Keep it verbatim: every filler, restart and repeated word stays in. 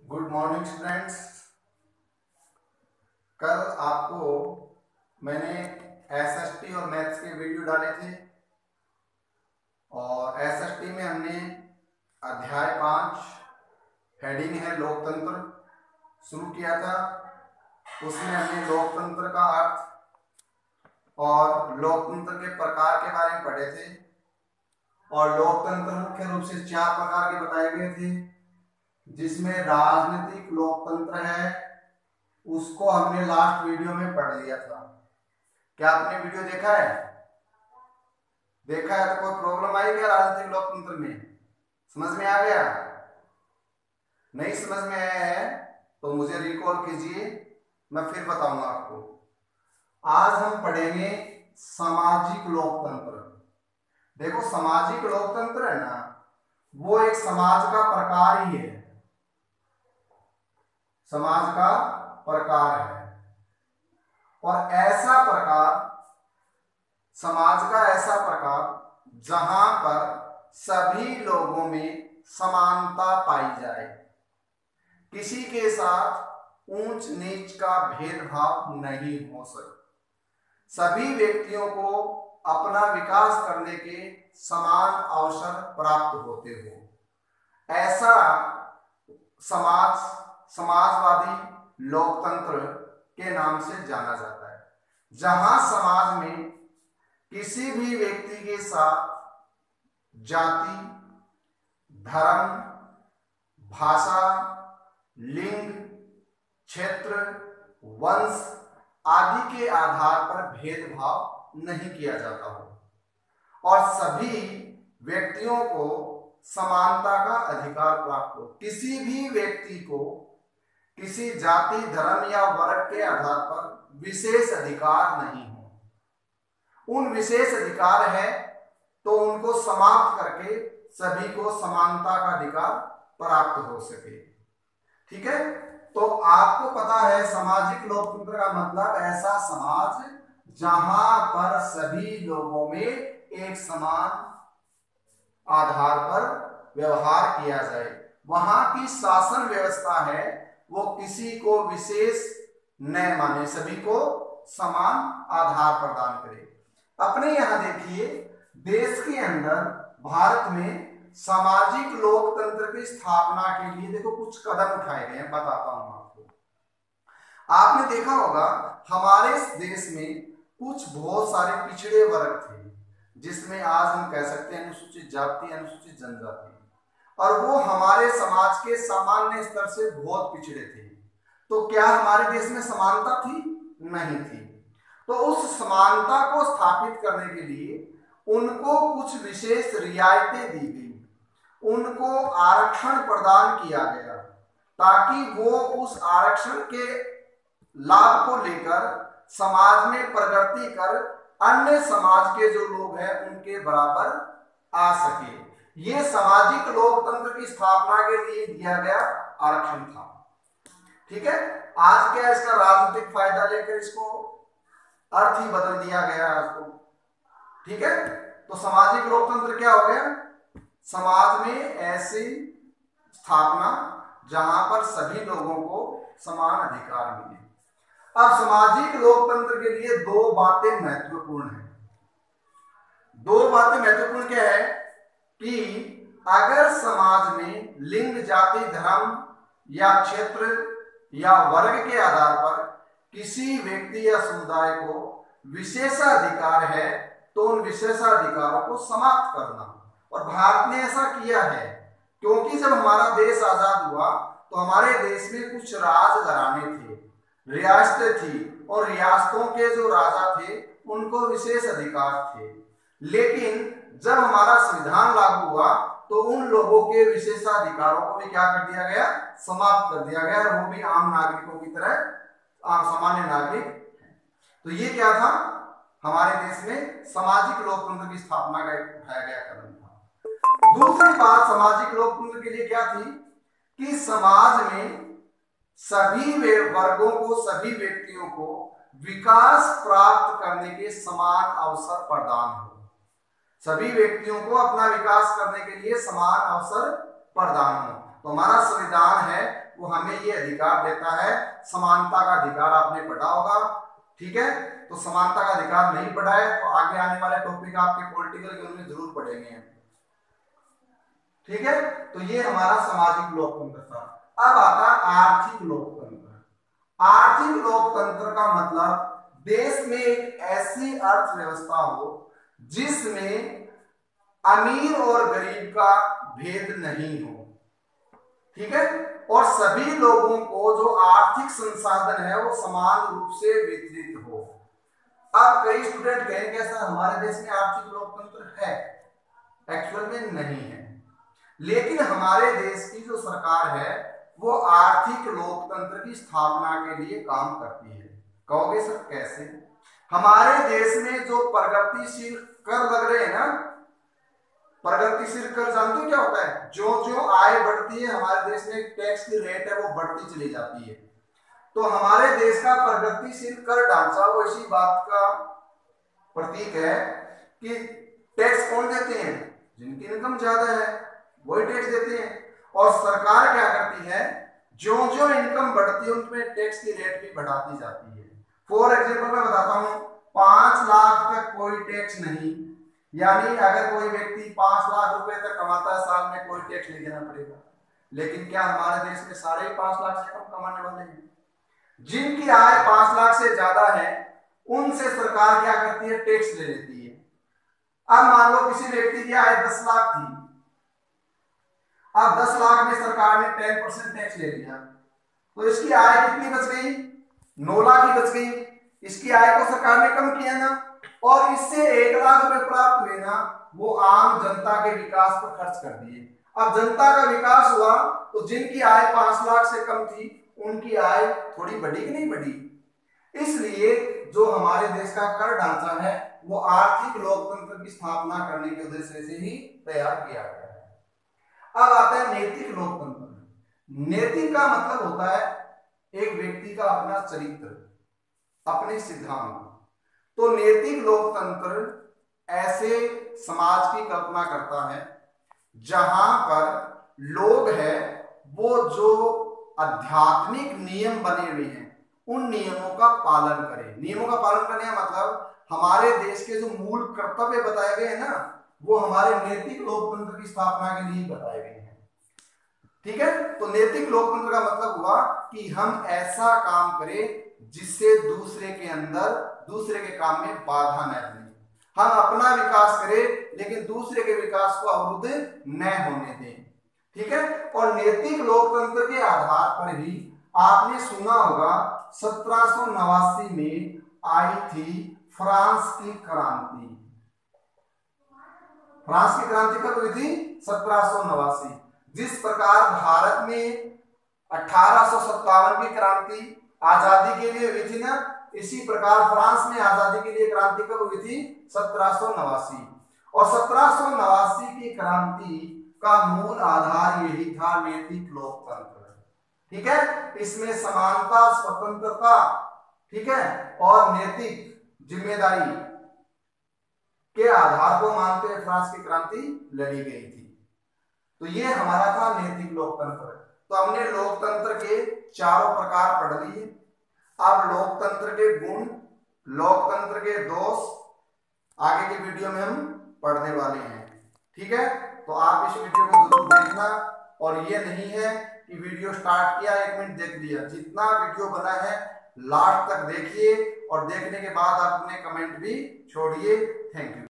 Good morning students. कल आपको मैंने एसएसटी और मैथ्स के वीडियो डाले थे और एसएसटी में हमने अध्याय पाँच हेडिंग है लोकतंत्र शुरू किया था। उसमें हमने लोकतंत्र का अर्थ और लोकतंत्र के प्रकार के बारे में पढ़े थे और लोकतंत्र मुख्य रूप से चार प्रकार के बताए गए थे, जिसमें राजनीतिक लोकतंत्र है, उसको हमने लास्ट वीडियो में पढ़ लिया था। क्या आपने वीडियो देखा है? देखा है तो कोई प्रॉब्लम आई क्या राजनीतिक लोकतंत्र में? समझ में आ गया? नहीं समझ में आया है तो मुझे रिकॉल कीजिए, मैं फिर बताऊंगा आपको। आज हम पढ़ेंगे सामाजिक लोकतंत्र। देखो, सामाजिक लोकतंत्र है ना, वो एक समाज का प्रकार ही है, समाज का प्रकार है। और ऐसा प्रकार, समाज का ऐसा प्रकार जहां पर सभी लोगों में समानता पाई जाए, किसी के साथ ऊंच नीच का भेदभाव नहीं हो सके, सभी व्यक्तियों को अपना विकास करने के समान अवसर प्राप्त होते हो, ऐसा समाज समाजवादी लोकतंत्र के नाम से जाना जाता है। जहां समाज में किसी भी व्यक्ति के साथ जाति, धर्म, भाषा, लिंग, क्षेत्र, वंश आदि के आधार पर भेदभाव नहीं किया जाता हो और सभी व्यक्तियों को समानता का अधिकार प्राप्त हो। किसी भी व्यक्ति को किसी जाति, धर्म या वर्ग के आधार पर विशेष अधिकार नहीं हो। उन विशेष अधिकार है तो उनको समाप्त करके सभी को समानता का अधिकार प्राप्त हो सके। ठीक है, तो आपको पता है सामाजिक लोकतंत्र का मतलब ऐसा समाज जहां पर सभी लोगों में एक समान आधार पर व्यवहार किया जाए। वहां की शासन व्यवस्था है वो किसी को विशेष न माने, सभी को समान आधार प्रदान करे। अपने यहां देखिए, देश के अंदर भारत में सामाजिक लोकतंत्र की स्थापना के लिए देखो कुछ कदम उठाए गए हैं, बताता हूं आपको। आपने देखा होगा हमारे देश में कुछ बहुत सारे पिछड़े वर्ग थे, जिसमें आज हम कह सकते हैं अनुसूचित जाति, अनुसूचित जनजाति, और वो हमारे समाज के सामान्य स्तर से बहुत पिछड़े थे। तो क्या हमारे देश में समानता थी? नहीं थी। तो उस समानता को स्थापित करने के लिए उनको कुछ विशेष रियायतें दी गई, उनको आरक्षण प्रदान किया गया, ताकि वो उस आरक्षण के लाभ को लेकर समाज में प्रगति कर अन्य समाज के जो लोग हैं उनके बराबर आ सके। ये सामाजिक लोकतंत्र की स्थापना के लिए दिया गया आरक्षण था। ठीक है, आज क्या इसका राजनीतिक फायदा लेकर इसको अर्थ ही बदल दिया गया है इसको। ठीक है, तो सामाजिक लोकतंत्र क्या हो गया? समाज में ऐसी स्थापना जहां पर सभी लोगों को समान अधिकार मिले। अब सामाजिक लोकतंत्र के लिए दो बातें महत्वपूर्ण हैं। दो बातें महत्वपूर्ण क्या है कि अगर समाज में लिंग, जाति, धर्म या क्षेत्र या वर्ग के आधार पर किसी व्यक्ति या समुदाय को विशेषाधिकार है तो उन विशेषाधिकारों को समाप्त करना। और भारत ने ऐसा किया है, क्योंकि जब हमारा देश आजाद हुआ तो हमारे देश में कुछ राजघराने थे, रियासतें थी, और रियासतों के जो राजा थे उनको विशेष अधिकार थे। लेकिन जब हमारा संविधान लागू हुआ तो उन लोगों के विशेषाधिकारों को भी क्या कर दिया गया? समाप्त कर दिया गया, और वो भी आम नागरिकों की तरह आम सामान्य नागरिक। तो ये क्या था? हमारे देश में सामाजिक लोकतंत्र की स्थापना का एक उठाया गया कदम था। दूसरी बात सामाजिक लोकतंत्र के लिए क्या थी कि समाज में सभी वर्गों को, सभी व्यक्तियों को विकास प्राप्त करने के समान अवसर प्रदान हो। सभी व्यक्तियों को अपना विकास करने के लिए समान अवसर प्रदान हो। तो हमारा संविधान है वो हमें ये अधिकार देता है, समानता का अधिकार आपने पढ़ा होगा, ठीक है। तो समानता का अधिकार नहीं पढ़ा है तो आगे आने वाले टॉपिक आपके पॉलिटिकल के उनमें जरूर पढ़ेंगे, ठीक है। तो ये हमारा सामाजिक लोकतंत्र था। अब आता है आर्थिक लोकतंत्र। आर्थिक लोकतंत्र का मतलब देश में एक ऐसी अर्थव्यवस्था हो जिसमें अमीर और गरीब का भेद नहीं हो, ठीक है, और सभी लोगों को जो आर्थिक संसाधन है वो समान रूप से वितरित हो। अब कई स्टूडेंट कहेंगे सर हमारे देश में आर्थिक लोकतंत्र है, एक्चुअल में नहीं है, लेकिन हमारे देश की जो सरकार है वो आर्थिक लोकतंत्र की स्थापना के लिए काम करती है। कहोगे सर कैसे? हमारे देश में जो प्रगतिशील कर लग रहे हैं ना, प्रगतिशील कर जानते हो क्या होता है? जो जो आय बढ़ती है हमारे देश में टैक्स की रेट है वो बढ़ती चली जाती है। तो हमारे देश का प्रगतिशील कर ढांचा वो इसी बात का प्रतीक है कि टैक्स कौन देते हैं? जिनकी इनकम ज्यादा है वही टैक्स देते हैं। और सरकार क्या करती है, जो जो इनकम बढ़ती है उनमें टैक्स की रेट भी बढ़ाती जाती है। फॉर एग्जाम्पल मैं बताता हूं, पांच लाख तक कोई टैक्स नहीं, यानी अगर कोई व्यक्ति पांच लाख रुपए तक कमाता है साल में कोई टैक्स नहीं देना पड़ेगा। लेकिन क्या हमारे देश में सारे पांच लाख से कम कमाने वाले हैं? जिनकी आय पांच लाख से ज्यादा है उनसे सरकार क्या करती है, टैक्स ले लेती है। अब मान लो किसी व्यक्ति की आय दस लाख थी, अब दस लाख में सरकार ने टेन परसेंट टैक्स ले लिया, तो इसकी आय कितनी बच गई? नौ लाख ही बच गई। इसकी आय को सरकार ने कम किया ना, और इससे एक लाख रुपए प्राप्त हुए ना, वो आम जनता के विकास पर खर्च कर दिए। अब जनता का विकास हुआ तो जिनकी आय पांच लाख से कम थी उनकी आय थोड़ी बढ़ी कि नहीं बढ़ी? इसलिए जो हमारे देश का कर ढांचा है वो आर्थिक लोकतंत्र की स्थापना करने के उद्देश्य से ही तैयार किया गया है। अब आता है नैतिक लोकतंत्र। नैतिक का मतलब होता है एक व्यक्ति का अपना चरित्र, अपने सिद्धांत। तो नैतिक लोकतंत्र ऐसे समाज की कल्पना करता है जहां पर लोग हैं वो जो आध्यात्मिक नियम बने हुए हैं उन नियमों का पालन करें। नियमों का पालन करने का मतलब हमारे देश के जो मूल कर्तव्य बताए गए हैं ना, वो हमारे नैतिक लोकतंत्र की स्थापना के लिए बताए गए हैं, ठीक है। तो नैतिक लोकतंत्र का मतलब हुआ कि हम ऐसा काम करें जिससे दूसरे के अंदर, दूसरे के काम में बाधा न बने। हम अपना विकास करें लेकिन दूसरे के विकास को अवरुद्ध न होने दें, ठीक है। और नैतिक लोकतंत्र के आधार पर ही आपने सुना होगा सत्रह सौ नवासी में आई थी फ्रांस की क्रांति। फ्रांस की क्रांति कब हुई थी? सत्रह सौ नवासी। जिस प्रकार भारत में अठारह सौ सत्तावन की क्रांति आजादी के लिए हुई थी ना, इसी प्रकार फ्रांस में आजादी के लिए क्रांति कब हुई थी? सत्रह सौ नवासी। और सत्रह सौ नवासी की क्रांति का मूल आधार यही था, नैतिक लोकतंत्र, ठीक है। इसमें समानता, स्वतंत्रता, ठीक है, और नैतिक जिम्मेदारी के आधार को मानते हुए फ्रांस की क्रांति लड़ी गई थी। तो ये हमारा था नैतिक लोकतंत्र। तो हमने लोकतंत्र के चारों प्रकार पढ़ लिए। अब लोकतंत्र के गुण, लोकतंत्र के दोष आगे के वीडियो में हम पढ़ने वाले हैं, ठीक है। तो आप इस वीडियो को जरूर देखना, और ये नहीं है कि वीडियो स्टार्ट किया एक मिनट देख लिया। जितना वीडियो बना है लास्ट तक देखिए, और देखने के बाद आप अपने कमेंट भी छोड़िए। Thank you.